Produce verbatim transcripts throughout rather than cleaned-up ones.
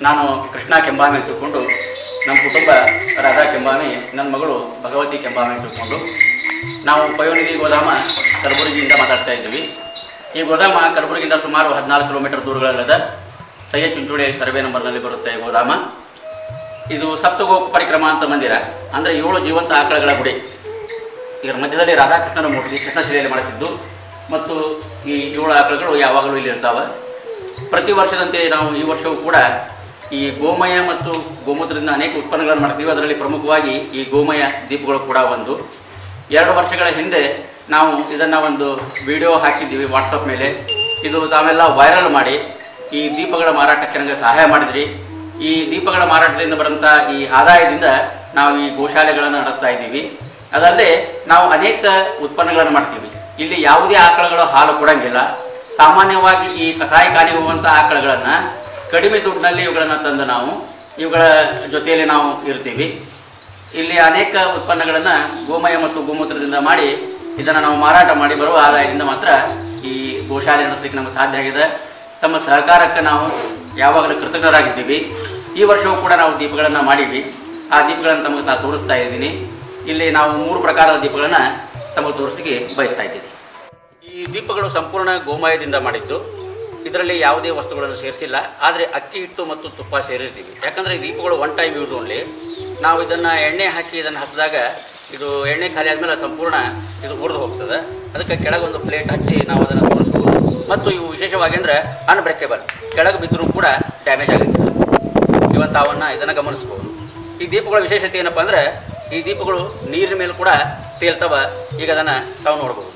ನಾನು ಕೃಷ್ಣ ಕೆಂಬಾಮಿ ತಿಳ್ಕೊಂಡು ನಮ್ಮ ಕುಟುಂಬ ರಾಧಾ ಕೆಂಬಾಮಿ, ನನ್ನ ಮಗಳು ಭಗವತಿ ಕೆಂಬಾಮಿ ತಿಳ್ಕೊಂಡು ನಾವು ಪಯೋನಿಧಿ ಗೋದಾಮ ಕಲಬುರಗಿಯಿಂದ ಮಾತಾಡ್ತಾ ಇದ್ದೀವಿ. ಈ ಗೋದಾಮ ಕಲಬುರಗಿಯಿಂದ ಸುಮಾರು ಹದಿನಾಲ್ಕು ಕಿಲೋಮೀಟರ್ ದೂರಗಳಲ್ಲದ ಸಯ್ಯದ್ ಚುಂಚೋಳಿ ಸರ್ವೆ ನಂಬರ್ನಲ್ಲಿ ಬರುತ್ತೆ ಈ ಗೋದಾಮ. ಇದು ಸಪ್ತಗೋ ಪರಿಕ್ರಮ ಅಂತ ಮಂದಿರ, ಅಂದರೆ ಏಳು ಜೀವಂತ ಆಕಳಗಳ ಗುಡಿ. ಇದರ ಮಧ್ಯದಲ್ಲಿ ರಾಧಾಕೃಷ್ಣನ ಮೂರ್ತಿ ಕೃಷ್ಣಶಿಲೆಯಲ್ಲಿ ಮಾಡಿಸಿದ್ದು ಮತ್ತು ಈ ಏಳು ಆಕಳುಗಳು ಯಾವಾಗಲೂ ಇಲ್ಲಿ ಇರ್ತಾವೆ. ಪ್ರತಿ ವರ್ಷದಂತೆ ನಾವು ಈ ವರ್ಷವೂ ಕೂಡ ಈ ಗೋಮಯ ಮತ್ತು ಗೋಮೂತ್ರದಿಂದ ಅನೇಕ ಉತ್ಪನ್ನಗಳನ್ನು ಮಾಡ್ತೀವಿ. ಅದರಲ್ಲಿ ಪ್ರಮುಖವಾಗಿ ಈ ಗೋಮಯ ದೀಪಗಳು ಕೂಡ ಒಂದು. ಎರಡು ವರ್ಷಗಳ ಹಿಂದೆ ನಾವು ಇದನ್ನು ಒಂದು ವಿಡಿಯೋ ಹಾಕಿದ್ದೀವಿ ವಾಟ್ಸಪ್ ಮೇಲೆ. ಇದು ತಾವೆಲ್ಲ ವೈರಲ್ ಮಾಡಿ ಈ ದೀಪಗಳ ಮಾರಾಟಕ್ಕೆ ನನಗೆ ಸಹಾಯ ಮಾಡಿದ್ರಿ. ಈ ದೀಪಗಳ ಮಾರಾಟದಿಂದ ಬರುವಂಥ ಈ ಆದಾಯದಿಂದ ನಾವು ಈ ಗೋಶಾಲೆಗಳನ್ನು ನಡೆಸ್ತಾ ಇದ್ದೀವಿ. ಅದಲ್ಲದೆ ನಾವು ಅನೇಕ ಉತ್ಪನ್ನಗಳನ್ನು ಮಾಡ್ತೀವಿ. ಇಲ್ಲಿ ಯಾವುದೇ ಆಕಳುಗಳು ಹಾಲು ಕೊಡೋಂಗಿಲ್ಲ. ಸಾಮಾನ್ಯವಾಗಿ ಈ ಕಸಾಯಿಖಾನೆಗೆ ಹೋಗುವಂಥ ಆಕಳುಗಳನ್ನು ಕಡಿಮೆ ದುಡ್ಡಿನಲ್ಲಿ ಇವುಗಳನ್ನು ತಂದು ನಾವು ಇವುಗಳ ಜೊತೆಯಲ್ಲಿ ನಾವು ಇರ್ತೀವಿ. ಇಲ್ಲಿ ಅನೇಕ ಉತ್ಪನ್ನಗಳನ್ನು ಗೋಮಯ ಮತ್ತು ಗೋಮೂತ್ರದಿಂದ ಮಾಡಿ ಇದನ್ನು ನಾವು ಮಾರಾಟ ಮಾಡಿ ಬರುವ ಆದಾಯದಿಂದ ಮಾತ್ರ ಈ ಗೋಶಾಲೆ ನಡೆಸಲಿಕ್ಕೆ ನಮಗೆ ಸಾಧ್ಯ ಆಗಿದೆ. ತಮ್ಮ ಸಹಕಾರಕ್ಕೆ ನಾವು ಯಾವಾಗಲೂ ಕೃತಜ್ಞರಾಗಿದ್ದೀವಿ. ಈ ವರ್ಷವೂ ಕೂಡ ನಾವು ದೀಪಗಳನ್ನು ಮಾಡೀವಿ. ಆ ದೀಪಗಳನ್ನು ತಮಗೆ ನಾನು ತೋರಿಸ್ತಾ ಇದ್ದೀನಿ. ಇಲ್ಲಿ ನಾವು ಮೂರು ಪ್ರಕಾರದ ದೀಪಗಳನ್ನು ತಮಗೆ ತೋರಿಸಲಿಕ್ಕೆ ಬಯಸ್ತಾ ಇದ್ದೀವಿ. ಈ ದೀಪಗಳು ಸಂಪೂರ್ಣ ಗೋಮಯದಿಂದ ಮಾಡಿದ್ದು. ಇದರಲ್ಲಿ ಯಾವುದೇ ವಸ್ತುಗಳನ್ನು ಸೇರಿಸಿಲ್ಲ. ಆದರೆ ಅಕ್ಕಿ ಹಿಟ್ಟು ಮತ್ತು ತುಪ್ಪ ಸೇರಿರ್ತೀವಿ. ಯಾಕಂದರೆ ಈ ದೀಪಗಳು ಒನ್ ಟೈಮ್ ಯೂಸ್ ಓನ್ಲಿ. ನಾವು ಇದನ್ನು ಎಣ್ಣೆ ಹಾಕಿ ಇದನ್ನು ಹಸಿದಾಗ ಇದು ಎಣ್ಣೆ ಖಾಲಿ ಆದಮೇಲೆ ಸಂಪೂರ್ಣ ಇದು ಉರಿದು ಹೋಗ್ತದೆ. ಅದಕ್ಕೆ ಕೆಳಗೊಂದು ಪ್ಲೇಟ್ ಹಚ್ಚಿ ನಾವು ಅದನ್ನು ತೋರಿಸ್ಬೋದು. ಮತ್ತು ಇವು ವಿಶೇಷವಾಗಿ ಅಂದರೆ ಅನ್ಬ್ರೇಕೇಬಲ್, ಕೆಳಗೆ ಬಿದ್ದರೂ ಕೂಡ ಡ್ಯಾಮೇಜ್ ಆಗುತ್ತೆ. ಇವತ್ತು ತಾವನ್ನು ಇದನ್ನು ಗಮನಿಸ್ಬೋದು. ಈ ದೀಪಗಳ ವಿಶೇಷತೆ ಏನಪ್ಪ ಅಂದರೆ ಈ ದೀಪಗಳು ನೀರಿನ ಮೇಲೆ ಕೂಡ ತೇಲ್ತವೆ. ಈಗ ಅದನ್ನು ತಾವು ನೋಡ್ಬೋದು.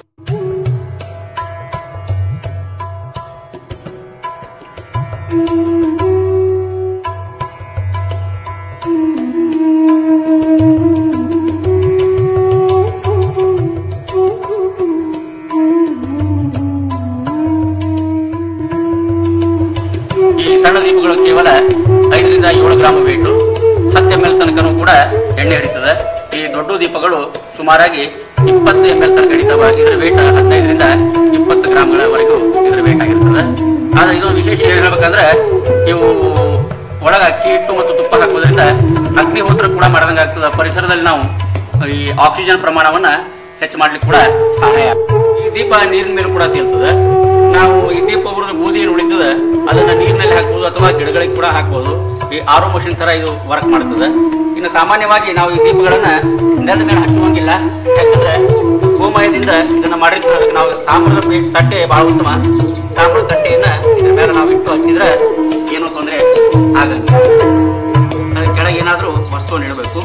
ಈ ಸಣ್ಣ ದೀಪಗಳು ಕೇವಲ ಐದರಿಂದ ಏಳು ಗ್ರಾಮ್ ವೇಟು, ಹತ್ತು ಎಮ್ ಎಲ್ ತನಕನೂ ಕೂಡ ಎಣ್ಣೆ ಹಿಡಿತದೆ. ಈ ದೊಡ್ಡ ದೀಪಗಳು ಸುಮಾರಾಗಿ ಇಪ್ಪತ್ತು ಎಮ್ ಎಲ್ ತನಕ ಹಿಡಿತವೆ. ಇದರ ವೇಟ್ ಹದಿನೈದರಿಂದ ಇಪ್ಪತ್ತು ಗ್ರಾಮ್ಗಳವರೆಗೂ ಇದರ ವೇಟ್ ಆಗಿರ್ತದೆ. ಆದರೆ ಇದೊಂದು ವಿಶೇಷ ಹೇಳ್ಬೇಕಂದ್ರೆ ಇವು ಒಳಗೆ ಅಕ್ಕಿ ಹಿಟ್ಟು ಮತ್ತು ತುಪ್ಪ ಹಾಕೋದ್ರಿಂದ ಅಗ್ನಿಹೋತ್ರ ಕೂಡ ಮಾಡ್ದಂಗೆ ಆಗ್ತದೆ. ಪರಿಸರದಲ್ಲಿ ನಾವು ಈ ಆಕ್ಸಿಜನ್ ಪ್ರಮಾಣವನ್ನು ಹೆಚ್ಚು ಮಾಡ್ಲಿಕ್ಕೆ ಕೂಡ ಸಹಾಯ. ಈ ದೀಪ ನೀರಿನ ಮೇಲೆ ಕೂಡ ತೇಲ್ತದೆ. ನಾವು ಈ ದೀಪ ಉರಿದ ಬೂದಿ ಏನು ಉಳಿತದೆ ಅದನ್ನು ನೀರಿನಲ್ಲಿ ಹಾಕ್ಬೋದು ಅಥವಾ ಗಿಡಗಳಿಗೆ ಕೂಡ ಹಾಕ್ಬೋದು. ಈ ಆರೋ ಮಷಿನ್ ಥರ ಇದು ವರ್ಕ್ ಮಾಡ್ತದೆ. ಇನ್ನು ಸಾಮಾನ್ಯವಾಗಿ ನಾವು ಈ ದೀಪಗಳನ್ನು ನೆಲದ ಮೇಲೆ ಹಚ್ಚುವಂಗಿಲ್ಲ. ಯಾಕಂದರೆ ಗೋಮಯದಿಂದ ಇದನ್ನು ಮಾಡಿರ್ತೀವಿ. ನಾವು ತಾಮ್ರದ ತಟ್ಟೆ ಭಾಳ ಉತ್ತಮ. ತಾಮ್ರದ ತಟ್ಟೆಯನ್ನು ಇದ್ರ ಮೇಲೆ ನಾವು ಇಟ್ಟು ಹಚ್ಚಿದ್ರೆ ಏನೂ ತೊಂದರೆ ಆಗಲ್ಲ. ಅದರ ಕೆಳಗೆ ಏನಾದರೂ ವಸ್ತುವನ್ನು ಇಡಬೇಕು.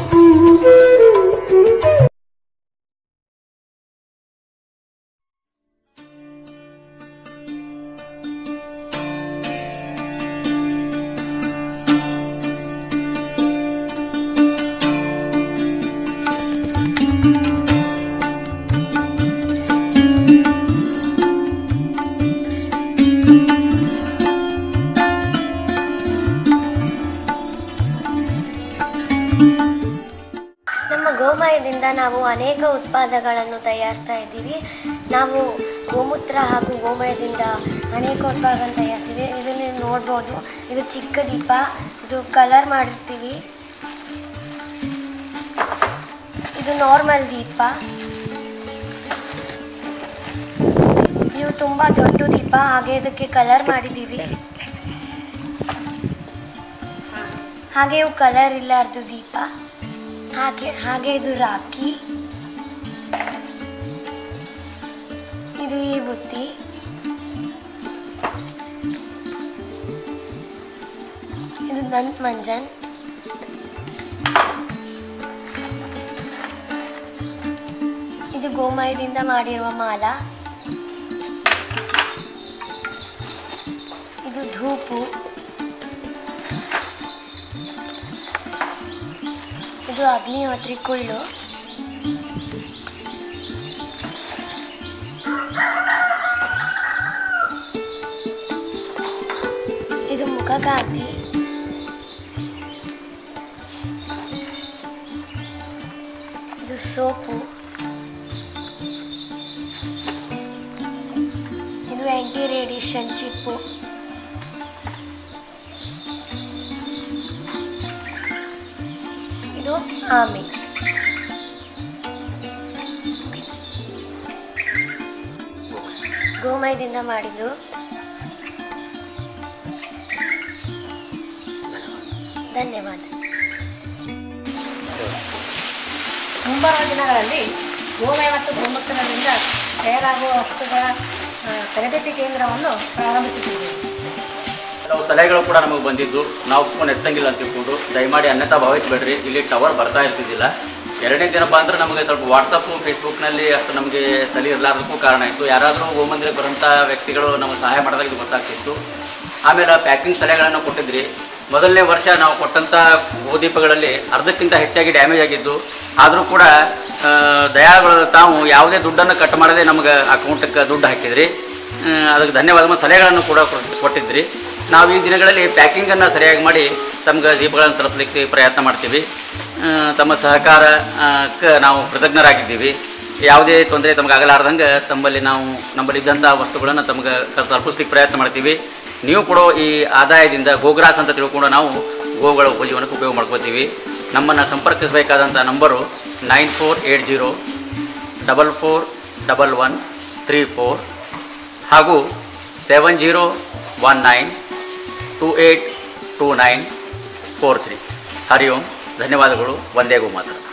ಗೋಮಯದಿಂದ ನಾವು ಅನೇಕ ಉತ್ಪಾದಗಳನ್ನು ತಯಾರಿಸ್ತಾ ಇದ್ದೀವಿ. ನಾವು ಗೋಮೂತ್ರ ಹಾಗೂ ಗೋಮಯದಿಂದ ಅನೇಕ ಉತ್ಪಾದಗಳನ್ನು ತಯಾರಿಸ್ತೀವಿ. ಇದನ್ನು ನೀವು ನೋಡ್ಬೋದು. ಇದು ಚಿಕ್ಕ ದೀಪ. ಇದು ಕಲರ್ ಮಾಡಿರ್ತೀವಿ. ಇದು ನಾರ್ಮಲ್ ದೀಪ. ಇವು ತುಂಬ ದೊಡ್ಡ ದೀಪ. ಹಾಗೆ ಇದಕ್ಕೆ ಕಲರ್ ಮಾಡಿದ್ದೀವಿ. ಹಾಗೆ ಇವು ಕಲರ್ ಇಲ್ಲಾರ್ದು ದೀಪ. ಹಾಗೆ ಹಾಗೆ ಇದು ರಾಖಿ. ಇದು ಈ ಬುತ್ತಿ. ಇದು ದಂತ್ ಮಂಜನ್. ಇದು ಗೋಮಯದಿಂದ ಮಾಡಿರುವ ಮಾಲ. ಇದು ಧೂಪು. ಇದು ಅಗ್ನಿಹೋತ್ರಿ ಕುಳ್ಳು. ಇದು ಮುಖಕಾಂತಿ. ಇದು ಸೋಪು. ಇದು ಆಂಟಿ ರೇಡಿಯೇಷನ್ ಚಿಪ್ಪು. ಆಮೇನ್. ಗೋಮಯದಿಂದ ಮಾಡಿದ್ದು. ಧನ್ಯವಾದ. ಮುಂಬರುವ ದಿನಗಳಲ್ಲಿ ಗೋಮಯ ಮತ್ತು ಗೋಮೂತ್ರದಿಂದ ತಯಾರಾಗುವ ವಸ್ತುಗಳ ತರಬೇತಿ ಕೇಂದ್ರವನ್ನು ಪ್ರಾರಂಭಿಸುತ್ತಿದ್ದೇವೆ. ಕೆಲವು ಸಲಹೆಗಳು ಕೂಡ ನಮಗೆ ಬಂದಿದ್ದು, ನಾವು ಫೋನ್ ಎತ್ತಂಗಿಲ್ಲ ಅಂತ ತಿಳ್ಕೊಂಡು ದಯಮಾಡಿ ಅನ್ಯತಾ ಭಾವಿಸಬೇಡ್ರಿ. ಇಲ್ಲಿ ಟವರ್ ಬರ್ತಾ ಇರ್ತಿದ್ದಿಲ್ಲ. ಎರಡನೇ ದಿನಪ್ಪ ಅಂದ್ರೆ ನಮಗೆ ಸ್ವಲ್ಪ ವಾಟ್ಸಪ್ಪು ಫೇಸ್ಬುಕ್ನಲ್ಲಿ ಅಷ್ಟು ನಮಗೆ ತಲೆ ಇರಲಾರ್ದಕ್ಕೂ ಕಾರಣ ಆಯಿತು. ಯಾರಾದರೂ ಗೋಮಂದಿರಕ್ಕೆ ಬರೋಂಥ ವ್ಯಕ್ತಿಗಳು ನಮಗೆ ಸಹಾಯ ಮಾಡಿದಾಗ ಇದು ಗೊತ್ತಾಗ್ತಿತ್ತು. ಆಮೇಲೆ ಪ್ಯಾಕಿಂಗ್ ಸಲಹೆಗಳನ್ನು ಕೊಟ್ಟಿದ್ರಿ. ಮೊದಲನೇ ವರ್ಷ ನಾವು ಕೊಟ್ಟಂಥ ಗೋದೀಪಗಳಲ್ಲಿ ಅರ್ಧಕ್ಕಿಂತ ಹೆಚ್ಚಾಗಿ ಡ್ಯಾಮೇಜ್ ಆಗಿದ್ದು, ಆದರೂ ಕೂಡ ದಯಾಳುಗಳು ತಾವು ಯಾವುದೇ ದುಡ್ಡನ್ನು ಕಟ್ ಮಾಡದೆ ನಮಗೆ ಅಕೌಂಟಕ್ಕೆ ದುಡ್ಡು ಹಾಕಿದ್ರಿ. ಅದಕ್ಕೆ ಧನ್ಯವಾದ. ಮತ್ತು ಸಲಹೆಗಳನ್ನು ಕೂಡ ಕೊಟ್ಟಿದ್ರಿ. ನಾವು ಈ ದಿನಗಳಲ್ಲಿ ಪ್ಯಾಕಿಂಗನ್ನು ಸರಿಯಾಗಿ ಮಾಡಿ ತಮ್ಗೆ ದೀಪಗಳನ್ನು ತಲುಪಲಿಕ್ಕೆ ಪ್ರಯತ್ನ ಮಾಡ್ತೀವಿ. ತಮ್ಮ ಸಹಕಾರಕ್ಕೆ ನಾವು ಕೃತಜ್ಞರಾಗಿದ್ದೀವಿ. ಯಾವುದೇ ತೊಂದರೆ ತಮಗೆ ಆಗಲಾರ್ದಂಗೆ ತಮ್ಮಲ್ಲಿ ನಾವು ನಮ್ಮಲ್ಲಿದ್ದಂಥ ವಸ್ತುಗಳನ್ನು ತಮಗೆ ತಲುಪಿಸ್ಲಿಕ್ಕೆ ಪ್ರಯತ್ನ ಮಾಡ್ತೀವಿ. ನೀವು ಕೊಡೋ ಈ ಆದಾಯದಿಂದ ಗೋಗ್ರಾಸ್ ಅಂತ ತಿಳ್ಕೊಂಡು ನಾವು ಗೋಗಳ ಉಪಜೀವನಕ್ಕೆ ಉಪಯೋಗ ಮಾಡ್ಕೋತೀವಿ. ನಮ್ಮನ್ನು ಸಂಪರ್ಕಿಸಬೇಕಾದಂಥ number nine four eight zero double four double one three four ಹಾಗೂ seven zero one nine two eight two nine four three. Hari Om. ಧನ್ಯವಾದಗಳು. ವಂದೇ ಗೋಮಾತರ.